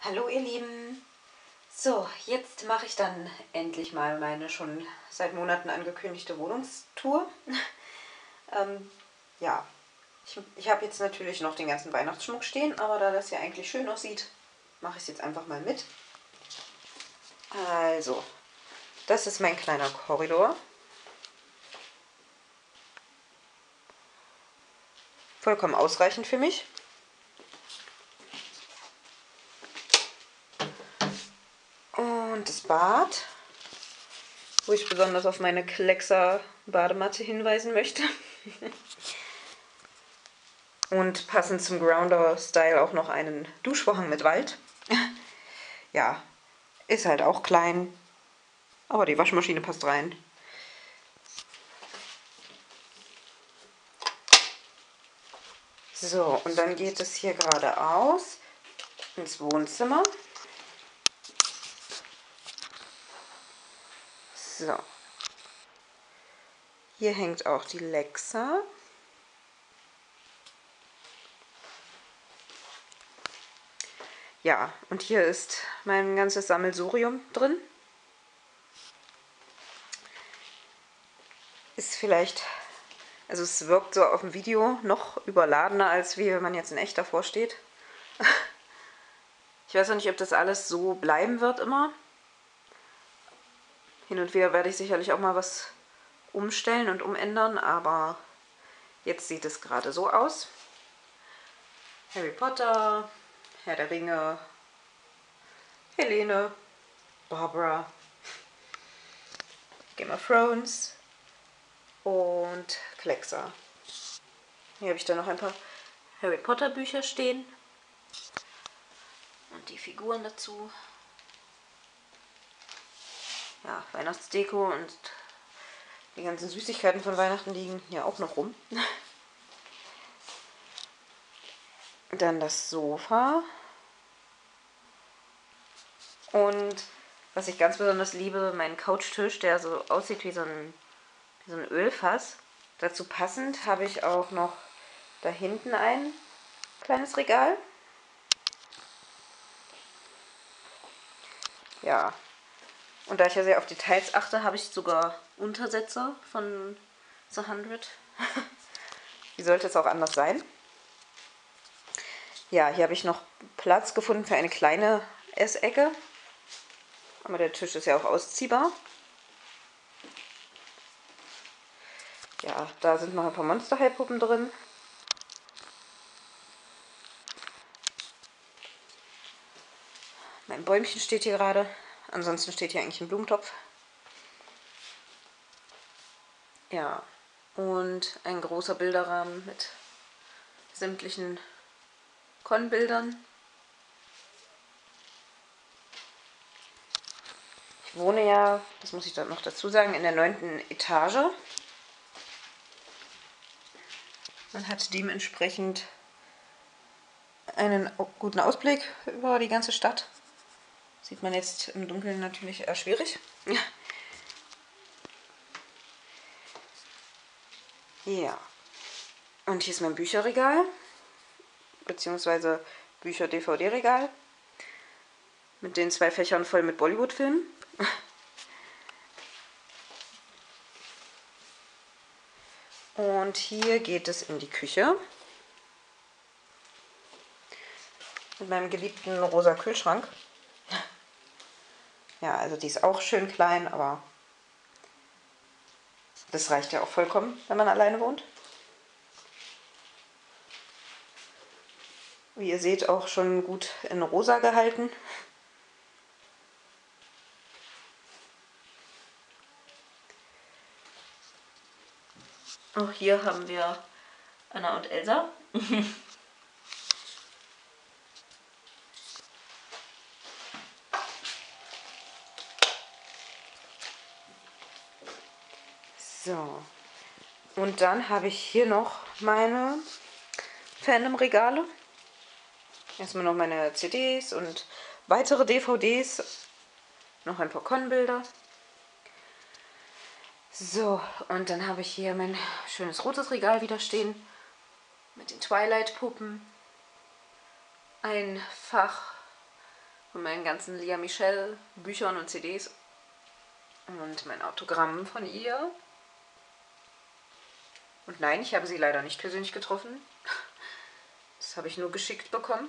Hallo ihr Lieben! So, jetzt mache ich dann endlich mal meine schon seit Monaten angekündigte Wohnungstour. Ja, ich habe jetzt natürlich noch den ganzen Weihnachtsschmuck stehen, aber da das ja eigentlich schön aussieht, mache ich es jetzt einfach mal mit. Also, das ist mein kleiner Korridor. Vollkommen ausreichend für mich. Und das Bad, wo ich besonders auf meine Kleckser Badematte hinweisen möchte. Und passend zum Grounder-Style auch noch einen Duschvorhang mit Wald. Ja, ist halt auch klein, aber die Waschmaschine passt rein. So, und dann geht es hier geradeaus ins Wohnzimmer. So. Hier hängt auch die Lexa. Ja, und hier ist mein ganzes Sammelsurium drin. Ist vielleicht, also es wirkt so auf dem Video noch überladener, als wie wenn man jetzt in echt davor steht. Ich weiß noch nicht, ob das alles so bleiben wird immer. Hin und wieder werde ich sicherlich auch mal was umstellen und umändern, aber jetzt sieht es gerade so aus. Harry Potter, Herr der Ringe, Helene, Barbara, Game of Thrones und Kleckser. Hier habe ich dann noch ein paar Harry Potter Bücher stehen und die Figuren dazu. Ja, Weihnachtsdeko und die ganzen Süßigkeiten von Weihnachten liegen hier auch noch rum. Dann das Sofa. Und was ich ganz besonders liebe, mein Couchtisch, der so aussieht wie so ein Ölfass. Dazu passend habe ich auch noch da hinten ein kleines Regal. Ja, und da ich ja sehr auf Details achte, habe ich sogar Untersetzer von The 100. Wie sollte es auch anders sein? Ja, hier habe ich noch Platz gefunden für eine kleine Essecke. Aber der Tisch ist ja auch ausziehbar. Ja, da sind noch ein paar Monster High Puppen drin. Mein Bäumchen steht hier gerade. Ansonsten steht hier eigentlich ein Blumentopf. Ja, und ein großer Bilderrahmen mit sämtlichen Con-Bildern. Ich wohne ja, das muss ich dann noch dazu sagen, in der 9. Etage. Man hat dementsprechend einen guten Ausblick über die ganze Stadt. Sieht man jetzt im Dunkeln natürlich eher schwierig. Ja, und hier ist mein Bücherregal, beziehungsweise Bücher-DVD-Regal mit den 2 Fächern voll mit Bollywood-Filmen. Und hier geht es in die Küche mit meinem geliebten rosa Kühlschrank. Ja, also die ist auch schön klein, aber das reicht ja auch vollkommen, wenn man alleine wohnt. Wie ihr seht, auch schon gut in rosa gehalten. Auch hier haben wir Anna und Elsa. So, und dann habe ich hier noch meine Fandom-Regale. Erstmal noch meine CDs und weitere DVDs. Noch ein paar Con-Bilder. So, und dann habe ich hier mein schönes rotes Regal wieder stehen. Mit den Twilight-Puppen. Ein Fach von meinen ganzen Lea Michele Büchern und CDs und mein Autogramm von ihr. Und nein, ich habe sie leider nicht persönlich getroffen. Das habe ich nur geschickt bekommen.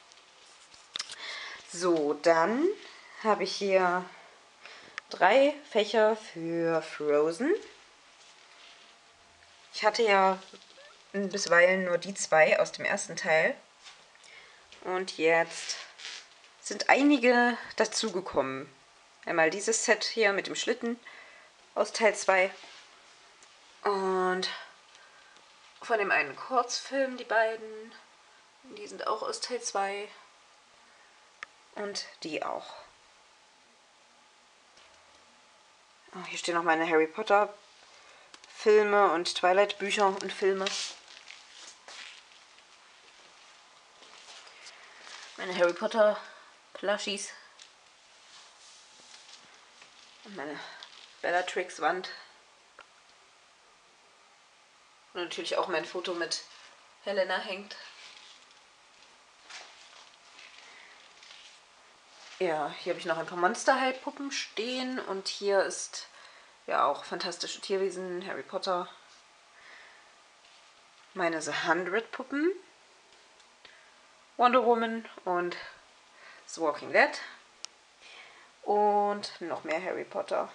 So, dann habe ich hier 3 Fächer für Frozen. Ich hatte ja bisweilen nur die 2 aus dem ersten Teil. Und jetzt sind einige dazugekommen. Einmal dieses Set hier mit dem Schlitten aus Teil 2. Und von dem einen Kurzfilm, die beiden. Die sind auch aus Teil 2. Und die auch. Oh, hier stehen noch meine Harry Potter Filme und Twilight Bücher und Filme. Meine Harry Potter Plushies. Und meine Bellatrix Wand. Und natürlich auch mein Foto mit Helena hängt. Ja, hier habe ich noch ein paar Monster High Puppen stehen und hier ist ja auch fantastische Tierwesen, Harry Potter. Meine The 100 Puppen, Wonder Woman und The Walking Dead und noch mehr Harry Potter.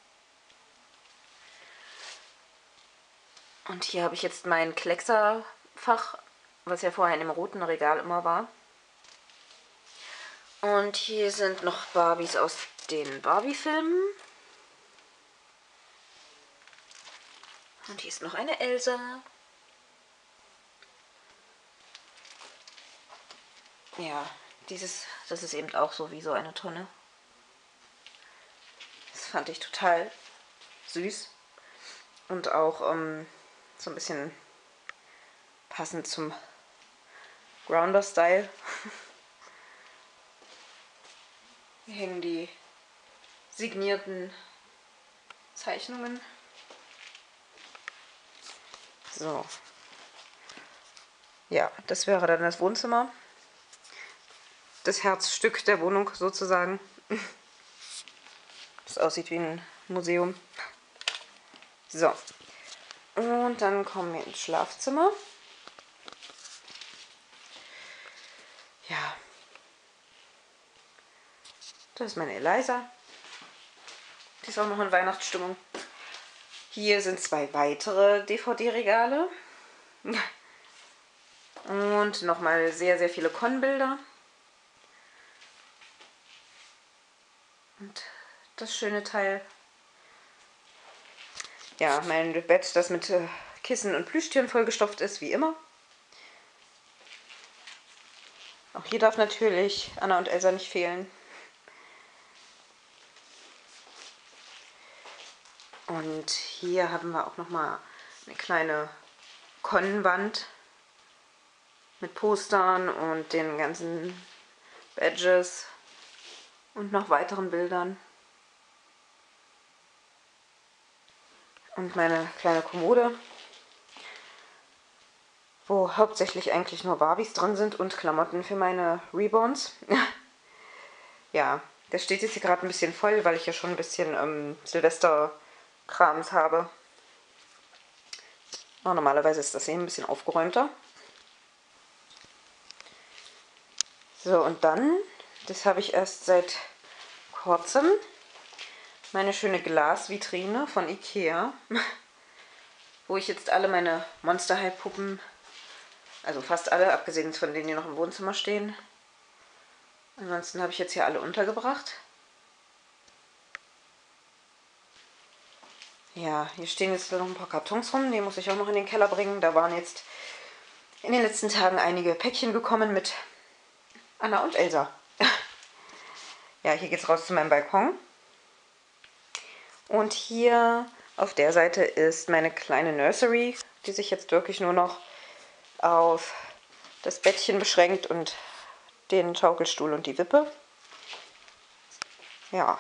Und hier habe ich jetzt mein Kleckserfach, was ja vorher in dem roten Regal immer war. Und hier sind noch Barbies aus den Barbie-Filmen. Und hier ist noch eine Elsa. Ja, das ist eben auch so wie so eine Tonne. Das fand ich total süß. Und auch so ein bisschen passend zum Grounder-Style. Hier hängen die signierten Zeichnungen. So. Ja, das wäre dann das Wohnzimmer. Das Herzstück der Wohnung sozusagen. Das aussieht wie ein Museum. So. Und dann kommen wir ins Schlafzimmer. Ja. Das ist meine Eliza. Die ist auch noch in Weihnachtsstimmung. Hier sind 2 weitere DVD-Regale. Und nochmal sehr, sehr viele Con-Bilder. Und das schöne Teil. Ja, mein Bett, das mit Kissen und Plüschtieren vollgestopft ist, wie immer. Auch hier darf natürlich Anna und Elsa nicht fehlen. Und hier haben wir auch nochmal eine kleine Con-Wand mit Postern und den ganzen Badges und noch weiteren Bildern. Und meine kleine Kommode, wo hauptsächlich eigentlich nur Barbies drin sind und Klamotten für meine Reborns. Ja, das steht jetzt hier gerade ein bisschen voll, weil ich ja schon ein bisschen Silvester-Krams habe. Oh, normalerweise ist das hier ein bisschen aufgeräumter. So, und dann, das habe ich erst seit kurzem, meine schöne Glasvitrine von Ikea, wo ich jetzt alle meine Monster High Puppen, also fast alle, abgesehen von denen, die noch im Wohnzimmer stehen. Ansonsten habe ich jetzt hier alle untergebracht. Ja, hier stehen jetzt noch ein paar Kartons rum, die muss ich auch noch in den Keller bringen. Da waren jetzt in den letzten Tagen einige Päckchen gekommen mit Anna und Elsa. Ja, hier geht es raus zu meinem Balkon. Und hier auf der Seite ist meine kleine Nursery, die sich jetzt wirklich nur noch auf das Bettchen beschränkt und den Schaukelstuhl und die Wippe. Ja.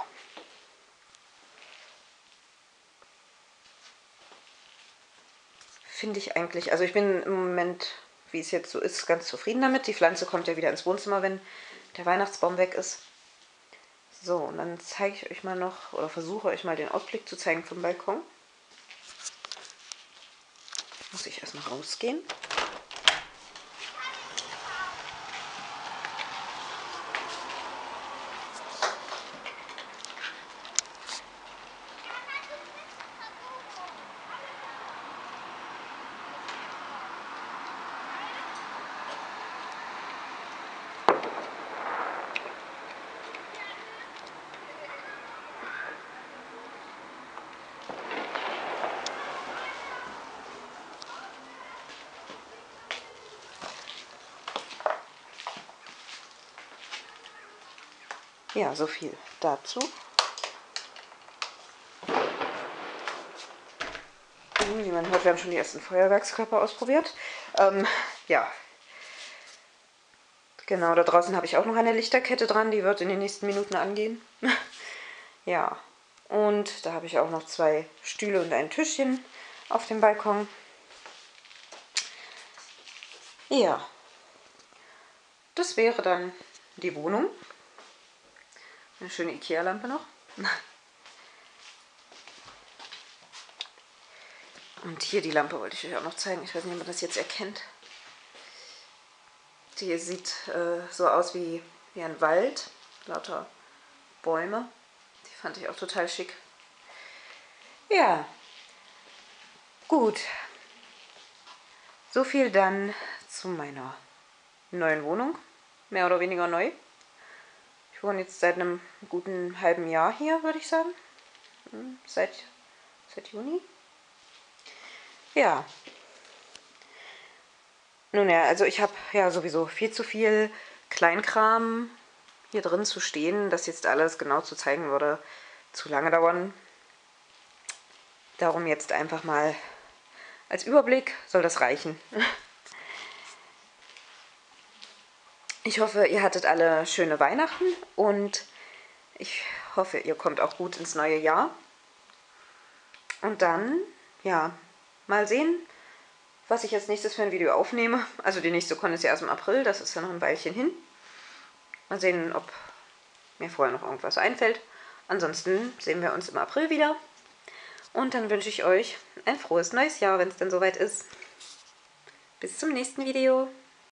Finde ich eigentlich, also ich bin im Moment, wie es jetzt so ist, ganz zufrieden damit. Die Pflanze kommt ja wieder ins Wohnzimmer, wenn der Weihnachtsbaum weg ist. So, und dann zeige ich euch mal noch, oder versuche euch mal den Ausblick zu zeigen vom Balkon. Muss ich erstmal rausgehen. Ja, so viel dazu. Wie man hört, wir haben schon die ersten Feuerwerkskörper ausprobiert. Ja, genau, da draußen habe ich auch noch eine Lichterkette dran, die wird in den nächsten Minuten angehen. Ja, und da habe ich auch noch 2 Stühle und ein Tischchen auf dem Balkon. Ja, das wäre dann die Wohnung. Eine schöne Ikea-Lampe noch. Und hier die Lampe wollte ich euch auch noch zeigen. Ich weiß nicht, ob man das jetzt erkennt. Die sieht so aus wie ein Wald. Lauter Bäume. Die fand ich auch total schick. Ja, gut. So viel dann zu meiner neuen Wohnung. Mehr oder weniger neu. Ich wohne jetzt seit einem guten halben Jahr hier, würde ich sagen. Seit Juni. Ja. Nun ja, also ich habe ja sowieso viel zu viel Kleinkram hier drin zu stehen. Das jetzt alles genau zu zeigen würde zu lange dauern. Darum jetzt einfach mal als Überblick soll das reichen. Ich hoffe, ihr hattet alle schöne Weihnachten und ich hoffe, ihr kommt auch gut ins neue Jahr. Und dann, ja, mal sehen, was ich als nächstes für ein Video aufnehme. Also die nächste Con ist ja erst im April, das ist ja noch ein Weilchen hin. Mal sehen, ob mir vorher noch irgendwas einfällt. Ansonsten sehen wir uns im April wieder. Und dann wünsche ich euch ein frohes neues Jahr, wenn es dann soweit ist. Bis zum nächsten Video.